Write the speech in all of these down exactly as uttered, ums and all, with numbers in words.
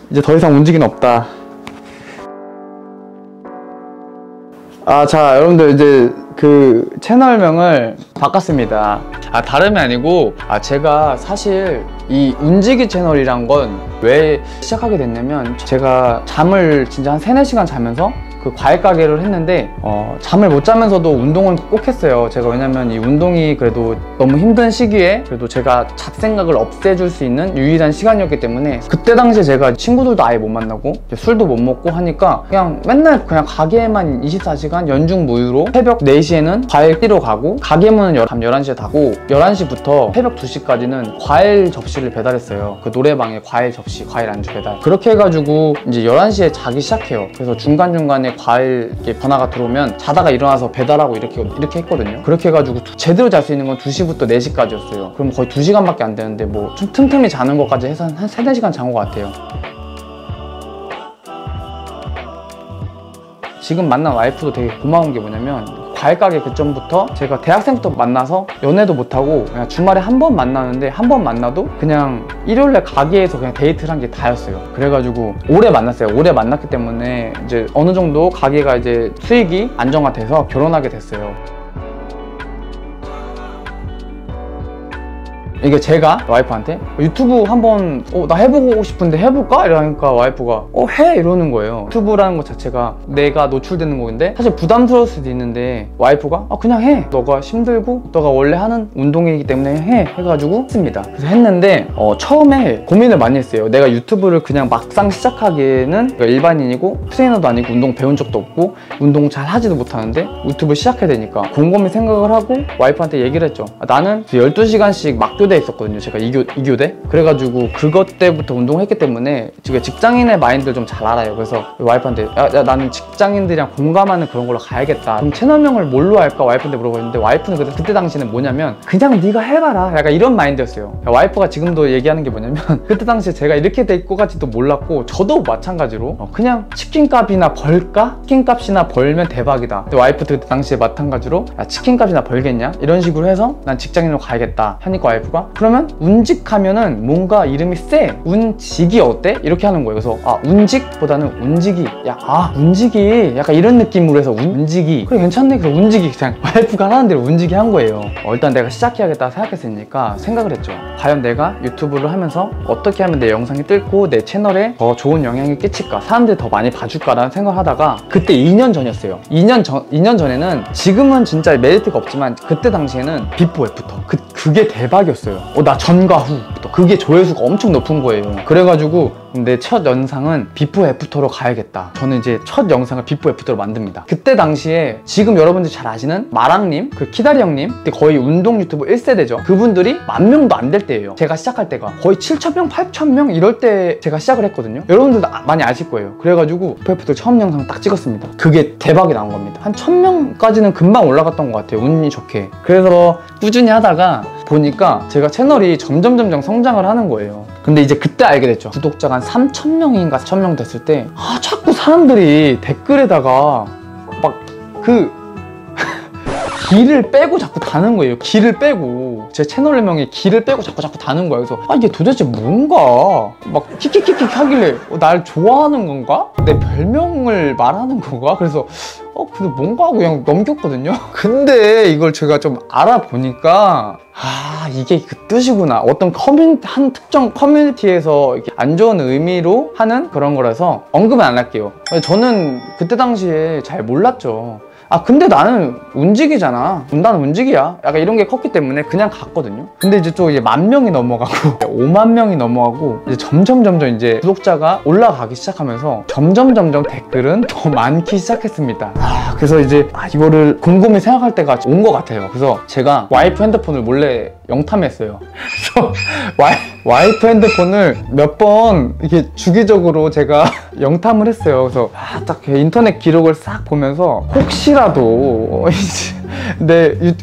이제 더 이상 운지기는 없다. 아, 자, 여러분들 이제 그 채널명을 바꿨습니다. 아, 다름이 아니고, 아, 제가 사실 이 운지기 채널이란 건 왜 시작하게 됐냐면, 제가 잠을 진짜 한 세네 시간 자면서 그 과일 가게를 했는데 어, 잠을 못 자면서도 운동을 꼭 했어요. 제가 왜냐면 이 운동이 그래도 너무 힘든 시기에 그래도 제가 잡생각을 없애줄 수 있는 유일한 시간이었기 때문에, 그때 당시에 제가 친구들도 아예 못 만나고 술도 못 먹고 하니까 그냥 맨날 그냥 가게에만 이십사 시간 연중 무휴로 새벽 네 시에는 과일 끼러 가고, 가게 문은 밤 열한 시에 닫고 열한 시부터 새벽 두 시까지는 과일 접시를 배달했어요. 그 노래방에 과일 접시, 과일 안주 배달. 그렇게 해가지고 이제 열한 시에 자기 시작해요. 그래서 중간중간에 과일 이렇게 전화가 들어오면 자다가 일어나서 배달하고 이렇게 이렇게 했거든요. 그렇게 해가지고 제대로 잘 수 있는 건 두 시부터 네 시까지였어요. 그럼 거의 두 시간밖에 안 되는데 뭐 좀 틈틈이 자는 것까지 해서 한 세네 시간 잔 것 같아요. 지금 만난 와이프도 되게 고마운 게 뭐냐면, 과일 가게 그 전부터 제가 대학생부터 만나서 연애도 못하고 그냥 주말에 한 번 만나는데, 한 번 만나도 그냥 일요일에 가게에서 그냥 데이트를 한 게 다였어요. 그래가지고 오래 만났어요. 오래 만났기 때문에 이제 어느 정도 가게가 이제 수익이 안정화돼서 결혼하게 됐어요. 이게 제가 와이프한테 유튜브 한번 어, 나 해보고 싶은데 해볼까? 이러니까 와이프가 어 해! 이러는 거예요. 유튜브라는 것 자체가 내가 노출되는 건데 사실 부담스러울 수도 있는데, 와이프가 아 그냥 해! 너가 힘들고 너가 원래 하는 운동이기 때문에 해! 해가지고 했습니다. 그래서 했는데 어, 처음에 고민을 많이 했어요. 내가 유튜브를 그냥 막상 시작하기에는 일반인이고 트레이너도 아니고 운동 배운 적도 없고 운동 잘 하지도 못하는데 유튜브 시작해야 되니까 곰곰이 생각을 하고 와이프한테 얘기를 했죠. 아, 나는 열두 시간씩 막교 대 있었거든요. 제가 이교, 이교대. 그래가지고 그것 때부터 운동을 했기 때문에 지금 직장인의 마인드를 좀 잘 알아요. 그래서 와이프한테 야, 야 나는 직장인들이랑 공감하는 그런 걸로 가야겠다. 그럼 채널명을 뭘로 할까? 와이프한테 물어봤는데, 와이프는 그때, 그때 당시는 뭐냐면 그냥 네가 해봐라, 약간 이런 마인드였어요. 와이프가 지금도 얘기하는 게 뭐냐면 그때 당시에 제가 이렇게 될 것 같지도 몰랐고, 저도 마찬가지로 어, 그냥 치킨값이나 벌까? 치킨값이나 벌면 대박이다. 근데 와이프도 그때 당시에 마찬가지로 야, 치킨값이나 벌겠냐? 이런 식으로 해서 난 직장인으로 가야겠다 하니까 와이프가 그러면 운직하면은 뭔가 이름이 세, 운직이 어때? 이렇게 하는 거예요. 그래서 아 운직보다는 운직이, 야 아 운직이 약간 이런 느낌으로 해서 운, 운직이 그래 괜찮네. 그래서 운직이 그냥 와이프가 하라는 대로 운직이 한 거예요. 어, 일단 내가 시작해야겠다 생각했으니까 생각을 했죠. 과연 내가 유튜브를 하면서 어떻게 하면 내 영상이 뜰고 내 채널에 더 좋은 영향이 끼칠까, 사람들이 더 많이 봐줄까라는 생각을 하다가, 그때 이 년 전이었어요. 이 년 전, 이 년 전에는 지금은 진짜 메리트가 없지만 그때 당시에는 비포 애프터 그, 그게 대박이었어요. 어, 나 전과 후부터 그게 조회수가 엄청 높은 거예요. 그래가지고 내 첫 영상은 비포 애프터로 가야겠다. 저는 이제 첫 영상을 비포 애프터로 만듭니다. 그때 당시에 지금 여러분들이 잘 아시는 마랑님, 그 키다리 형님, 그때 거의 운동 유튜브 일 세대죠. 그분들이 만 명도 안 될 때예요. 제가 시작할 때가 거의 칠천 명, 팔천 명 이럴 때 제가 시작을 했거든요. 여러분들도 많이 아실 거예요. 그래가지고 비포 애프터 처음 영상 딱 찍었습니다. 그게 대박이 나온 겁니다. 한 천 명까지는 금방 올라갔던 것 같아요. 운이 좋게. 그래서 꾸준히 하다가 보니까 제가 채널이 점점 점점 성장을 하는 거예요. 근데 이제 그때 알게 됐죠. 구독자가 한 삼천 명인가 사천 명 됐을 때 아 자꾸 사람들이 댓글에다가 막 그 기를 빼고 자꾸 다는 거예요. 기를 빼고 제 채널명에 기를 빼고 자꾸 자꾸 다는 거예요. 그래서 아 이게 도대체 뭔가 막 킥킥킥킥 하길래 어, 날 좋아하는 건가? 내 별명을 말하는 건가? 그래서 어 근데 뭔가 하고 그냥 넘겼거든요. 근데 이걸 제가 좀 알아보니까 아 이게 그 뜻이구나. 어떤 커뮤니티, 한 특정 커뮤니티에서 이렇게 안 좋은 의미로 하는 그런 거라서 언급은 안 할게요. 저는 그때 당시에 잘 몰랐죠. 아 근데 나는 운직이잖아, 나는 운직이야, 약간 이런 게 컸기 때문에 그냥 갔거든요. 근데 이제 또 이제 만 명이 넘어가고 오만 명이 넘어가고 이제 점점 점점 이제 구독자가 올라가기 시작하면서 점점 점점 댓글은 더 많기 시작했습니다. 아 그래서 이제 아 이거를 곰곰이 생각할 때가 온 것 같아요. 그래서 제가 와이프 핸드폰을 몰래 영탐했어요. 그래서 와이, 와이프 핸드폰을 몇 번 이렇게 주기적으로 제가 영탐을 했어요. 그래서 아, 딱 인터넷 기록을 싹 보면서 혹시라도 이제 내 유,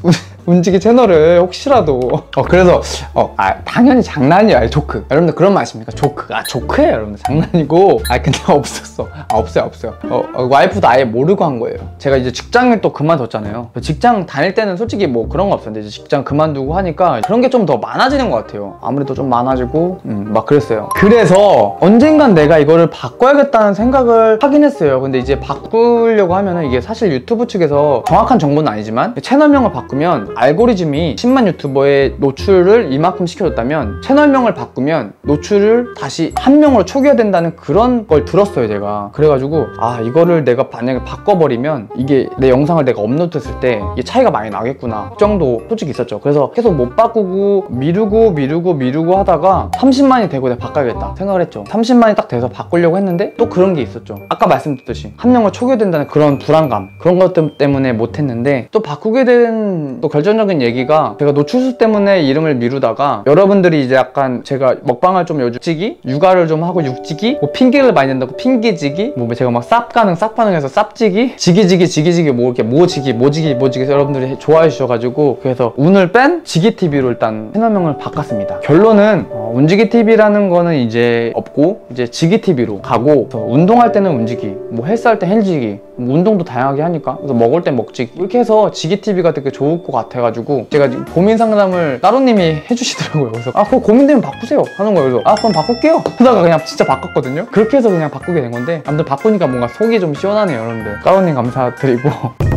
움직이 채널을 혹시라도 어 그래서 어 아 당연히 장난이야. 아니, 조크. 여러분들 그런 말 아십니까? 조크. 아 조크예요 여러분들. 장난이고. 아 근데 없었어. 아 없어요 없어요. 어, 어 와이프도 아예 모르고 한 거예요. 제가 이제 직장을 또 그만뒀잖아요. 직장 다닐 때는 솔직히 뭐 그런 거 없었는데 이제 직장 그만두고 하니까 그런 게 좀 더 많아지는 것 같아요. 아무래도 좀 많아지고 음, 막 그랬어요. 그래서 언젠간 내가 이거를 바꿔야겠다는 생각을 하긴 했어요. 근데 이제 바꾸려고 하면은 이게 사실 유튜브 측에서 정확한 정보는 아니지만 채널명을 바꾸면 알고리즘이 십만 유튜버의 노출을 이만큼 시켜줬다면 채널명을 바꾸면 노출을 다시 한 명으로 초기화된다는 그런 걸 들었어요 제가. 그래가지고 아 이거를 내가 만약에 바꿔버리면 이게 내 영상을 내가 업로드했을 때 이게 차이가 많이 나겠구나 걱정도 솔직히 있었죠. 그래서 계속 못 바꾸고 미루고 미루고 미루고 하다가 삼십만이 되고 내가 바꿔야겠다 생각을 했죠. 삼십만이 딱 돼서 바꾸려고 했는데 또 그런 게 있었죠. 아까 말씀드렸듯이 한 명을 초기화된다는 그런 불안감 그런 것 때문에 못했는데 또 바꾸게 된 또 결정적인 얘기가 제가 노출수 때문에 이름을 미루다가 여러분들이 이제 약간 제가 먹방을 좀 요즘 찌기 육아를 좀 하고 육지기 뭐 핑계를 많이 낸다고 핑계지기 뭐 제가 막 쌉가능 쌉가능해서 쌉지기 지기지기 지기지기 뭐 이렇게 모지기 모지기 모지기 여러분들이 좋아해 주셔가지고 그래서 운을 뺀 지기티비로 일단 채널명을 바꿨습니다. 결론은 어, 운지기티비라는 거는 이제 없고 이제 지기티비로 가고 운동할 때는 운지기 뭐 헬스할 때 헬지기 뭐 운동도 다양하게 하니까 그래서 먹을 땐 먹지기 이렇게 해서 지기티비가 되게 좋을 것 같아가지고 제가 지금 고민 상담을 따로님이 해주시더라고요. 그래서 아 그거 고민되면 바꾸세요 하는 거예요. 그래서 아 그럼 바꿀게요 하다가 그냥 진짜 바꿨거든요. 그렇게 해서 그냥 바꾸게 된 건데 아무튼 바꾸니까 뭔가 속이 좀 시원하네요 여러분들. 따로님 감사드리고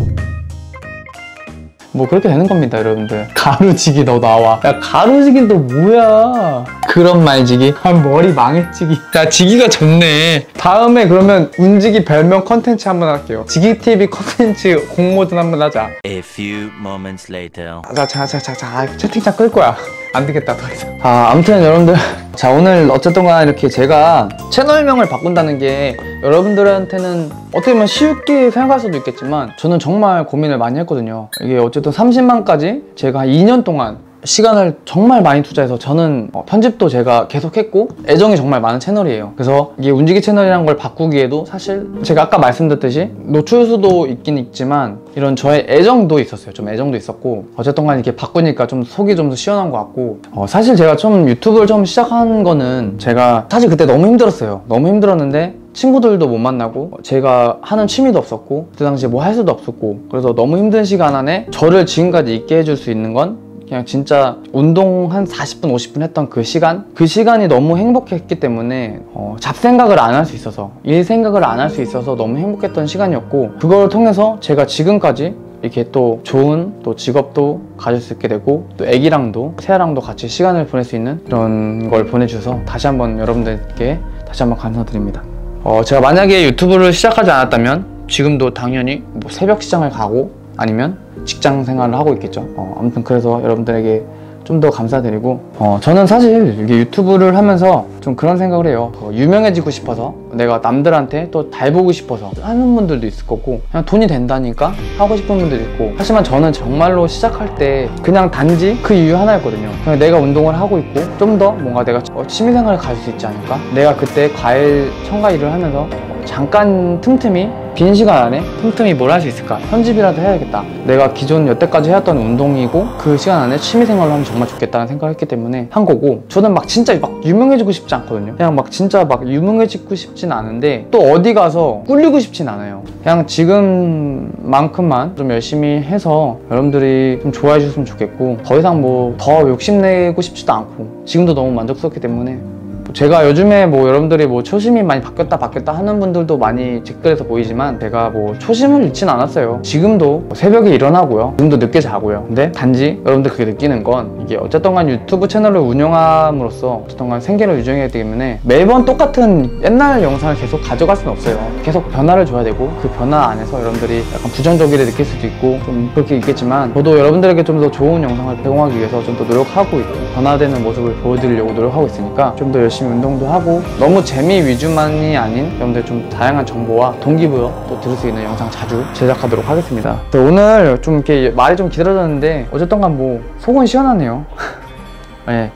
뭐 그렇게 되는 겁니다 여러분들. 가루지기 너 나와. 야 가루지기 너 뭐야. 그런 말지기. 아 머리 망해지기. 야 지기가 좋네. 다음에 그러면 운지기 별명 컨텐츠 한번 할게요. 지기티비 컨텐츠 공모전 한번 하자. A few moments later. 자자자자자 채팅창 끌 거야. 안 되겠다 더 이상. 아 아무튼 여러분들 자 오늘 어쨌든 간에 이렇게 제가 채널명을 바꾼다는 게 여러분들한테는 어떻게 보면 쉽게 생각할 수도 있겠지만 저는 정말 고민을 많이 했거든요. 이게 어쨌든 삼십만까지 제가 한 이 년 동안 시간을 정말 많이 투자해서 저는 어, 편집도 제가 계속 했고 애정이 정말 많은 채널이에요. 그래서 이게 운지기 채널이라는 걸 바꾸기에도 사실 제가 아까 말씀드렸듯이 노출수도 있긴 있지만 이런 저의 애정도 있었어요. 좀 애정도 있었고 어쨌든 간에 이렇게 바꾸니까 좀 속이 좀 더 시원한 것 같고 어, 사실 제가 좀 유튜브를 처음 시작한 거는 제가 사실 그때 너무 힘들었어요. 너무 힘들었는데 친구들도 못 만나고 제가 하는 취미도 없었고 그 당시에 뭐 할 수도 없었고 그래서 너무 힘든 시간 안에 저를 지금까지 있게 해줄 수 있는 건 그냥 진짜 운동 한 사십 분 오십 분 했던 그 시간 그 시간이 너무 행복했기 때문에 어, 잡생각을 안 할 수 있어서 일 생각을 안 할 수 있어서 너무 행복했던 시간이었고 그걸 통해서 제가 지금까지 이렇게 또 좋은 또 직업도 가질 수 있게 되고 또 애기랑도 새아랑도 같이 시간을 보낼 수 있는 그런 걸 보내주셔서 다시 한번 여러분들께 다시 한번 감사드립니다. 어, 제가 만약에 유튜브를 시작하지 않았다면 지금도 당연히 뭐 새벽 시장을 가고 아니면 직장 생활을 하고 있겠죠. 어, 아무튼 그래서 여러분들에게 좀 더 감사드리고 어, 저는 사실 이게 유튜브를 하면서 좀 그런 생각을 해요. 어, 유명해지고 싶어서 내가 남들한테 또 잘 보고 싶어서 하는 분들도 있을 거고 그냥 돈이 된다니까 하고 싶은 분들도 있고 하지만 저는 정말로 시작할 때 그냥 단지 그 이유 하나였거든요. 그냥 내가 운동을 하고 있고 좀 더 뭔가 내가 취미생활을 가질 수 있지 않을까? 내가 그때 과일 첨가 일을 하면서 잠깐 틈틈이 빈 시간 안에 틈틈이 뭘 할 수 있을까? 편집이라도 해야겠다. 내가 기존 여태까지 해왔던 운동이고 그 시간 안에 취미생활로 하면 정말 좋겠다는 생각을 했기 때문에 한 거고 저는 막 진짜 막 유명해지고 싶지 않거든요. 그냥 막 진짜 막 유명해지고 싶진 않은데 또 어디 가서 꿀리고 싶진 않아요. 그냥 지금만큼만 좀 열심히 해서 여러분들이 좀 좋아해 주셨으면 좋겠고 더 이상 뭐 더 욕심내고 싶지도 않고 지금도 너무 만족스럽기 때문에 제가 요즘에 뭐 여러분들이 뭐 초심이 많이 바뀌었다 바뀌었다 하는 분들도 많이 댓글에서 보이지만 제가 뭐 초심을 잃진 않았어요. 지금도 뭐 새벽에 일어나고요. 지금도 늦게 자고요. 근데 단지 여러분들 그게 느끼는 건 이게 어쨌든 간 유튜브 채널을 운영함으로써 어쨌든 간 생계를 유지해야 되기 때문에 매번 똑같은 옛날 영상을 계속 가져갈 수는 없어요. 계속 변화를 줘야 되고 그 변화 안에서 여러분들이 약간 부정적이게 느낄 수도 있고 좀 그렇게 있겠지만 저도 여러분들에게 좀 더 좋은 영상을 제공하기 위해서 좀 더 노력하고 있고 변화되는 모습을 보여드리려고 노력하고 있으니까 좀 더 열심히 운동도 하고 너무 재미 위주만이 아닌 여러분들 좀 다양한 정보와 동기부여 또 들을 수 있는 영상 자주 제작하도록 하겠습니다. 오늘 좀 이렇게 말이 좀 길어졌는데 어쨌든 간 뭐 속은 시원하네요. 네.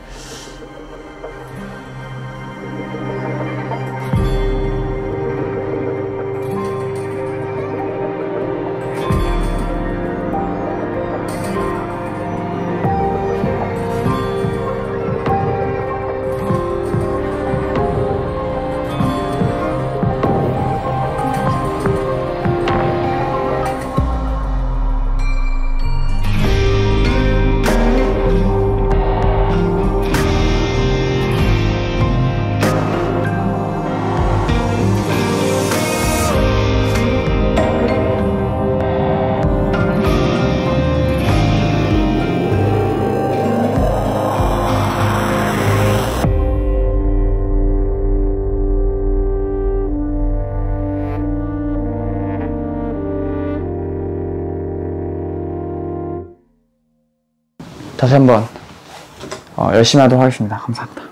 다시 한번 어, 열심히 하도록 하겠습니다. 감사합니다.